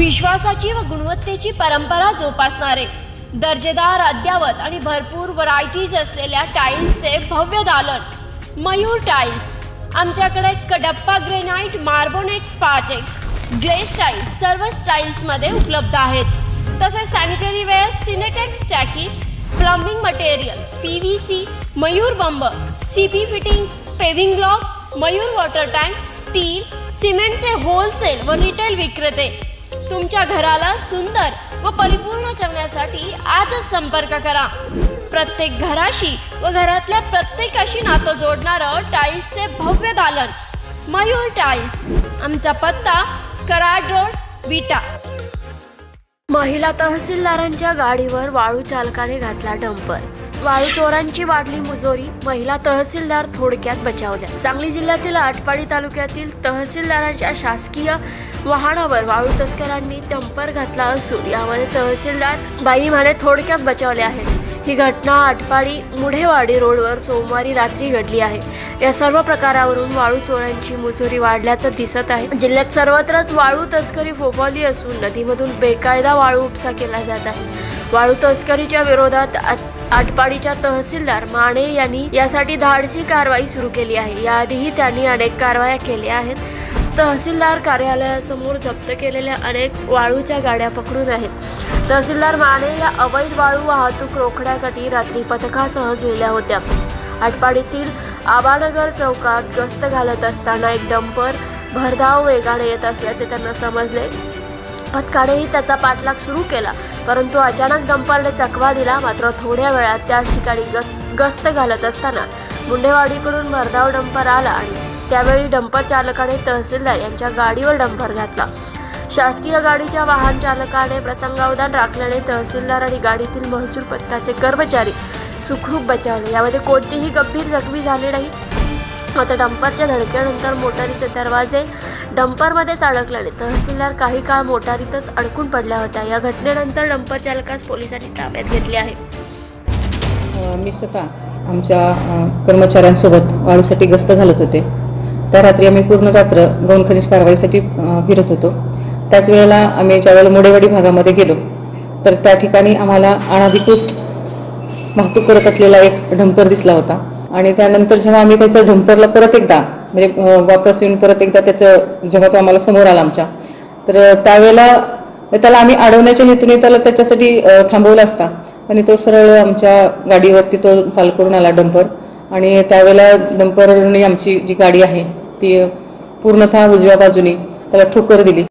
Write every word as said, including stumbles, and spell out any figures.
विश्वासाची व गुणवत्तेची परंपरा जोपासणारे, दर्जेदार, अद्यावत आणि भरपूर व्हरायटीज असलेल्या टाइल्सचे भव्य दालन मयूर टाइल्स। आमच्याकडे Kadappa granite, marbonite, Spartex, glaze tiles सर्व स्टाइल्समध्ये उपलब्ध आहेत। तसेच सॅनिटरी वेअर, सिनेटेक्स टाकी, plumbing material, P V C, Mayur बंब, C P fitting, paving block, Mayur water tank, steel, सिमेंटचे होलसेल व रिटेल विक्रेते। तुमच्या घराला सुंदर व परिपूर्ण करण्यासाठी आजच संपर्क करा। प्रत्येक घराशी व घरातल्या प्रत्येकाशी नातं जोडणारं टाइल्सचे भव्य दालन मयूर टाइल्स। आमचा पत्ता कराड रोड, विटा। महिला तहसीलदारांच्या गाडीवर वाळू चालकाने घातला डंपर, वाळू चोरांची वाढली मुजोरी, महिला तहसीलदार थोडक्यात बचावल्या। सांगली जिल्ह्यातील आटपाडी तालुक्यातील तहसीलदारांच्या शासकीय वाहनावर वाळू तस्करांनी डंपर घातला असून यामध्ये तहसीलदार बाई माने थोडक्यात बचावले आहेत। ही घटना आटपाडी मुढेवाडी रोडवर सोमवारी रात्री घडली आहे। या सर्व प्रकारावरून वाळू चोरांची मुजोरी वाढल्याचं दिसत आहे। जिल्ह्यात सर्वत्रच वाळू तस्करी फोफावली असून नदीमधून बेकायदा वाळू उपसा केला जात आहे। वाळू तस्करीच्या विरोधात आटपाडीच्या तहसीलदार माने यांनी यासाठी धाडसी कारवाई सुरू केली आहे। याआधीही त्यांनी अनेक कारवाया केल्या आहेत। तहसीलदार कार्यालयासमोर जप्त केलेल्या अनेक वाळूच्या गाड्या पकडून आहेत। तहसीलदार माने या अवैध वाळू वाहतूक रोखण्यासाठी रात्री पथकासह गेल्या होत्या। आटपाडीतील आबानगर चौकात गस्त घालत असताना एक डंपर भरधाव वेगाने येत असल्याचे त्यांना समजले। पथकानेही त्याचा पाठलाग सुरू केला, परंतु अचानक डंपरने चकवा दिला। मात्र थोड्या वेळात त्याच ठिकाणी गस्त घालत असताना मुंडेवाडीकडून भरधाव डंपर आला आणि त्यावेळी डंपर चालकाने तहसीलदार यांच्या गाडीवर डंपर घातला। शासकीय गाडीच्या वाहन चालकाने प्रसंगावधान राखल्याने तहसीलदार आणि गाडीतील महसूल पथकाचे कर्मचारी सुखरूप बचावले। यामध्ये कोणतीही गंभीर जखमी झाले नाही। मात्र डंपरच्या धडकेनंतर मोटारीचे दरवाजे डंपरमध्येच अडकल्याने तहसीलदार काही काळ मोटारीतच अडकून पडल्या होत्या। या घटनेनंतर डंपर चालकास पोलिसांनी ताब्यात घेतले आहे। मी स्वतः आमच्या कर्मचाऱ्यांसोबत वाळूसाठी गस्त घालत होते। त्या रात्री आम्ही पूर्ण रात्र गौण खनिज कारवाईसाठी फिरत होतो। त्याच वेळेला आम्ही ज्यावेळेला मुडेवाडी भागामध्ये गेलो तर त्या ठिकाणी आम्हाला अनधिकृत वाहतूक करत असलेला एक डंपर दिसला होता आणि त्यानंतर जेव्हा आम्ही त्याच्या डंपरला परत एकदा म्हणजे वापस येऊन परत एकदा त्याचं जेव्हा तो आम्हाला समोर आला आमच्या, तर त्यावेळेला त्याला आम्ही अडवण्याच्या हेतूने त्याला त्याच्यासाठी थांबवला असता, आणि तो सरळ आमच्या गाडीवरती तो चाल करून आला डंपर। आणि त्यावेळेला डंपरने आमची जी गाडी आहे ती पूर्णतः उजव्या बाजूने त्याला ठोकर दिली।